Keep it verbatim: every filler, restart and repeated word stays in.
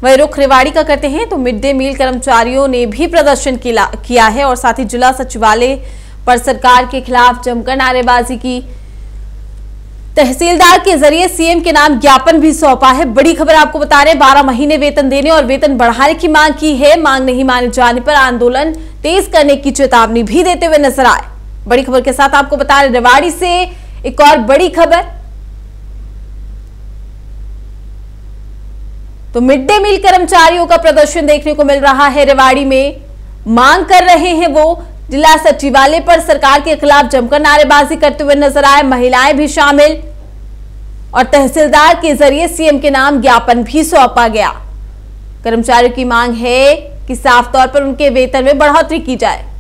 वही रुख रेवाड़ी का करते हैं तो मिड डे मील कर्मचारियों ने भी प्रदर्शन किया है और साथ ही जिला सचिवालय पर सरकार के खिलाफ जमकर नारेबाजी की। तहसीलदार के जरिए सीएम के नाम ज्ञापन भी सौंपा है। बड़ी खबर आपको बता रहे, बारह महीने वेतन देने और वेतन बढ़ाने की मांग की है। मांग नहीं माने जाने पर आंदोलन तेज करने की चेतावनी भी देते हुए नजर आए। बड़ी खबर के साथ आपको बता रहे रेवाड़ी से एक और बड़ी खबर, तो मिड डे मील कर्मचारियों का प्रदर्शन देखने को मिल रहा है रेवाड़ी में। मांग कर रहे हैं वो, जिला सचिवालय पर सरकार के खिलाफ जमकर नारेबाजी करते हुए नजर आए। महिलाएं भी शामिल और तहसीलदार के जरिए सीएम के नाम ज्ञापन भी सौंपा गया। कर्मचारियों की मांग है कि साफ तौर पर उनके वेतन में बढ़ोतरी की जाए।